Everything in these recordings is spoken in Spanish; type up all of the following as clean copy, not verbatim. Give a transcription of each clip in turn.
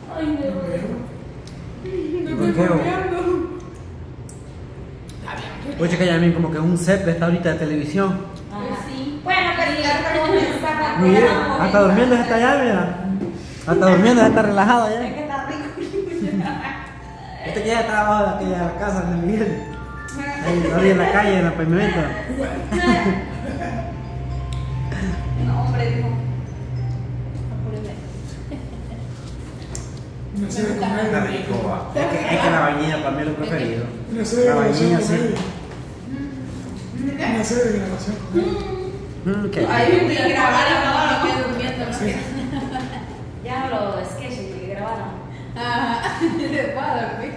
Ay, no. ¿Por qué? Oye, que ya ven como que es un set de esta ahorita de televisión. Pues sí. Bueno, pero ya Mira, hasta durmiendo se está allá, mira. Hasta durmiendo se está relajado Es allá. que está rico. Este que ya está abajo de aquella casa de Miguel. Ahí en la calle, en la pavimenta. No, hombre, dijo. Una serie de Está comedia. rico, va. Es que la vainilla para mí es lo preferido. Una serie de La grabación vainilla, sí. comedia. Una serie de grabación comedia. ¿Qué? Ahí me grabaron todo lo que durmiendo. Sí. Ya los sketches que grabaron. Después de dormir.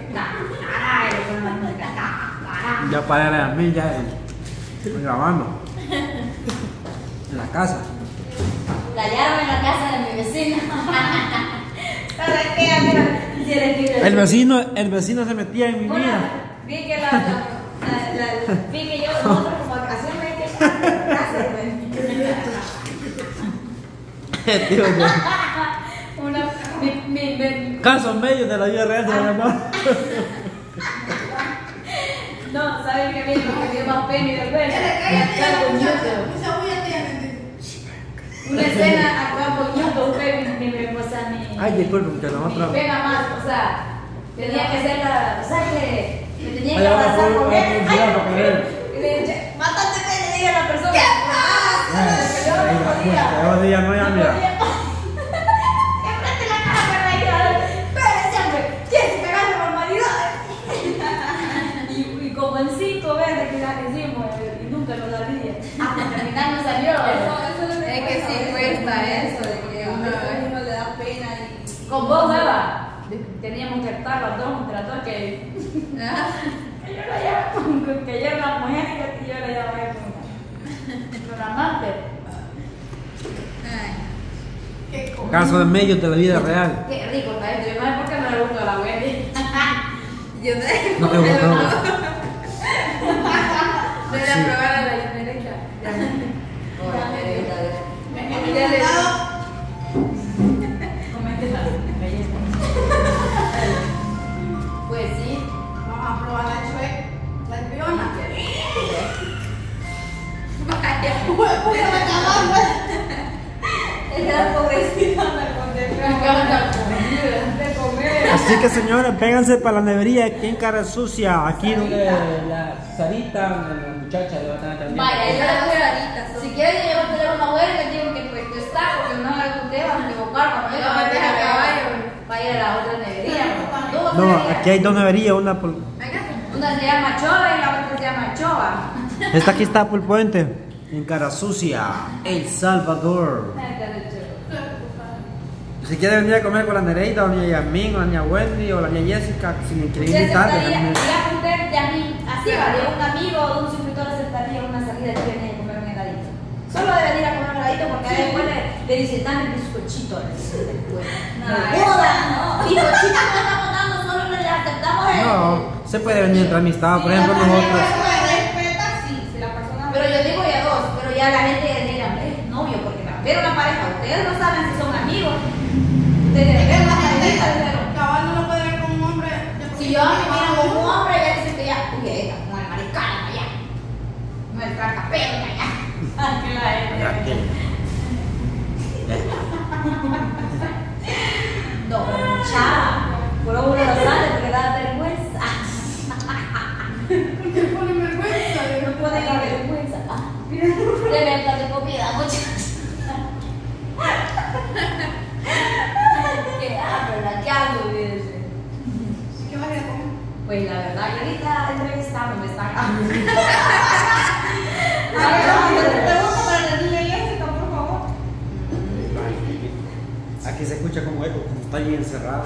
Ya para a mí, ya estoy grabando. En la casa. La hallaron en la casa de mi vecino. ¿Sabes qué? El vecino se metía en mi vida. Vi que vi que yo nosotros como ocasionalmente casa, Tío, una casos medios de la vida real de la mamá. no, ¿saben qué viene? Porque dio más pena y después una escena acá poñando mi esposa mi Ay, disculpen que nosotros. mi pena más, o sea, tenía que ser la, o sea que me tenía que Ay, ahora abrazar con él. cuidado, porque él. Y le dije, mátate, le dije a la persona. ¿Qué pasa? Yo no podía. Esos días no, ya mira. Enfrente la cara me reía. Pero siempre, ¿quieres pegarle barbaridades? Y como en 5 veces que la hicimos y nunca lo sabía. Hasta terminar no salió. Es que sí cuesta eso, de que uno a veces no le da pena y... Con vos, Eva, teníamos que estar las dos entre las dos que yo la llamo que ella era una mujer y yo la llamo con amante. Ay, qué cosa. Casos de medios de la vida real. Qué rico está esto, yo no sé por qué no le gusta a la Wendy. Yo te No te gustó. voy a probar a la derecha. Pues sí. Vamos a probar la espiona. Vaya, pues se va a acabar, Esa pobrecita me encanta de comer. Así que señores, vénganse para la nevería aquí en Cara Sucia. Aquí donde la Sarita, la muchacha, le va a estar atendiendo. Vaya, yo la voy a si quieres yo llevo el teléfono abuelo y le digo que pues tú estás, porque no me usted va a equivocar cuando yo me deja caballo. Va a ir a la otra nevería. No, aquí hay dos neverías, una por. Una se llama Chova y la otra se llama Chova. Esta aquí está por el puente. En Cara Sucia, El Salvador. Si quiere venir a comer con la Nereida, o la niña Yasmín, o la niña Wendy, o la niña Jessica, si me quieren invitar, déjenme. Así va, de un amigo o de un suscriptor aceptaría una salida y viene a comer un heladito. Solo de venir a comer un heladito porque ahí después le dicen, dame el bizcochito. No, bizcochito no estamos dando, solo le aceptamos el. No, se puede venir entre amistad, por ejemplo, nosotros. Pero yo digo ya dos, pero ya la gente dirá, es novio, porque pero la pareja, ustedes no saben si son amigos. Ustedes ven la gente, Cabal no lo puede ver como un hombre. si yo me miran como un hombre, ya dicen que ya, uy, ella, como el maricano allá, como el tracapero allá. Que la gente. No, pero mucha, por uno lo sabe porque da vergüenza. ¿Por qué ponen vergüenza? No puede dar vergüenza. De venta de comida, muchachos. ¿Qué habla? ¿Qué hablo? Dice. ¿Qué vas a ir a comer? Pues la verdad, yo ahorita entrevistando me están. Pregunta para la niña Jessica, por favor. Aquí se escucha como eco, como está ahí encerrado.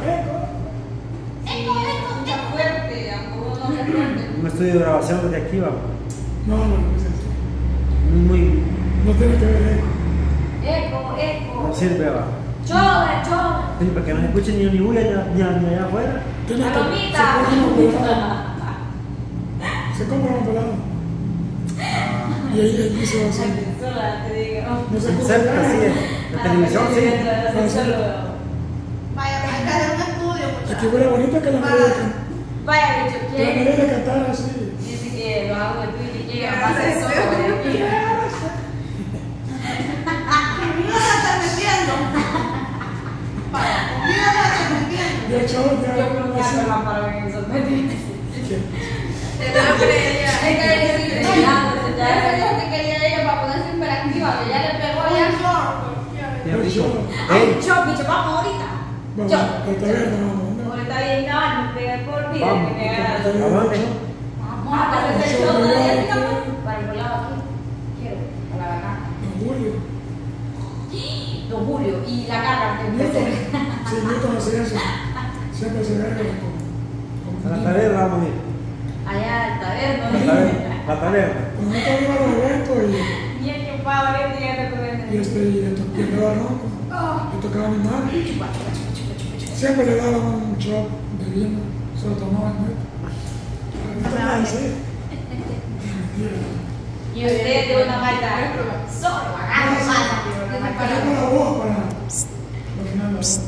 Mucha fuerte, aunque uno no se fuerte. Un estudio de grabación desde aquí va. No, no, no es eso. Muy. No tiene que ver eco. Eco. No sirve, va. Chova. Sí, para que no se escuche ni bulla ni allá afuera. Tiene que- Palomita. Se compra una pelada. Y ahí se va a hacer. Sola, te digo. No se Cerca, sí, la televisión, sí. Solo. Vaya, acá de una Que fuera bonito que la América. Vaya, bicho, Que la ¿quién? América cantara así. Dice que lo hago de Twitch y llega más de eso. Conmigo la estás metiendo. Conmigo la estás metiendo. Y el chavo Yo ya creo que así. hace la para en esos metidos. Te lo creía. Es que ella sí Ya es lo que quería ella para ponerse hiperactiva, que ya le pegó ya. Qué rico. Ay, chop, bicho, vamos ahorita. Vamos, Chop. hasta ver, vamos. Ahorita bien, no, me pega por vida. Vamos. Que me haga. ¿A dónde? Vamos a hacer el show de Jessica, pues. Para el volado aquí. Quiero, a la vaca. Don Julio. Don Julio, y la caga que Newton. empecé. Sí, Newton hace eso. Siempre se verga A la taberna vamos a ir. Allá al taberno. La taberna. Con Newton iba a los eventos Y el que paga, ahorita ya te y andaba ronco. Le tocaba animar. Siempre le daban un shot de vino. Se lo tomaban, ¿no? También sí. Y usted de una malta. Solo agarra Tenemos la voz para al final la voz.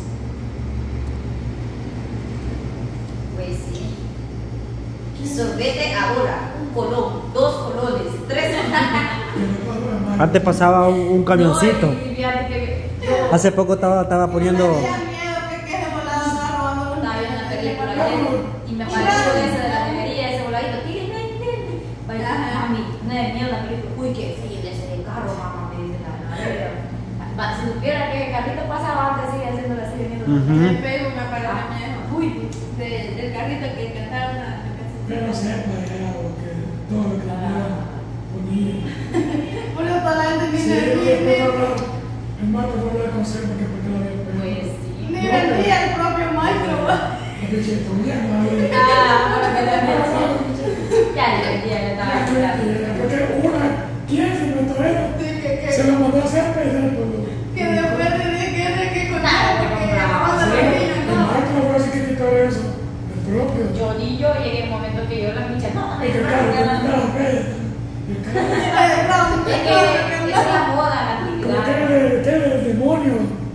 Pues sí. Sorbete ahora, un colón, 2 colones, 3 Antes pasaba un camioncito. No, y fíjate que Hace poco estaba poniendo. Tenía miedo que ese volado andaba robando estaba viendo una película ayer y me apareció esa de la nevería, ese voladito. Tírenme. Vaya, mami, no es miedo la película. Uy, qué feo de ese carro, mamá, me dice la nevera. Si supiera que el carrito pasaba antes, sigue haciendo la serie miedo. En Facebook me apareció Uy, del carrito que cantaron la canción. Pero sepa ya que todo lo que era ponía. Por eso toda la gente Sí, ni después me hablar. El maestro fue a hablar con Serpa que porque la había pegado. pues sí. ni vendía el propio maestro. La pinche todavía no había. Ahora que ya le estaba explicando. Porque una, ¿quién se inventó esto? Se lo mandó a Serpa y Serpa lo. Que después de que con Claro, que no, roban El los niños. maestro fue así que quitó eso. El propio. Yo ni yo llegué en el momento que yo la pinche no, El que carro, el carro, el carro. es que es la moda, la Como actividad. que era el demonio.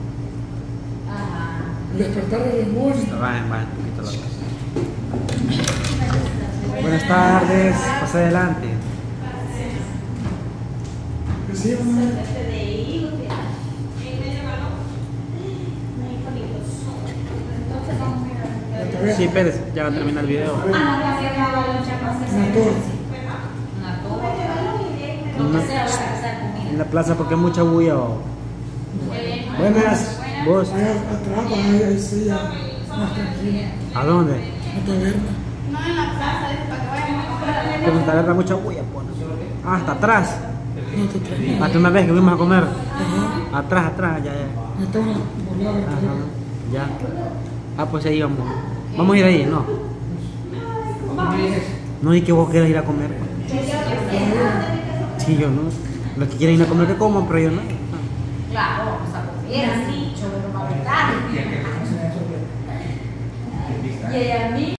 Ajá. El despertar del demonio. Bajen un poquito la voz. Buenas tardes, pasa adelante. Que sí, una. La taberna. Sí, Pérez, ya va a terminar el video. Una torre. En la plaza porque hay mucha bulla. Buenas, vos. Allá atrás, ahí sí, ya más tranquilo. ¿A dónde? La taberna. No en la plaza, es para que vayan a comprar. Que en taberna mucha bulla, pues. Ah, hasta atrás. No te traes. Hasta una vez que fuimos a comer. Atrás, ya. No está una volada. Ajá, ya. Ah, pues ahí vamos. Vamos a ir ahí, ¿no? No, y que vos quieras ir a comer. Sí, yo no. Los que quieren ir a comer que coman, pero yo no. Claro, vamos a comer así, yo no me voy a dar. Y a mí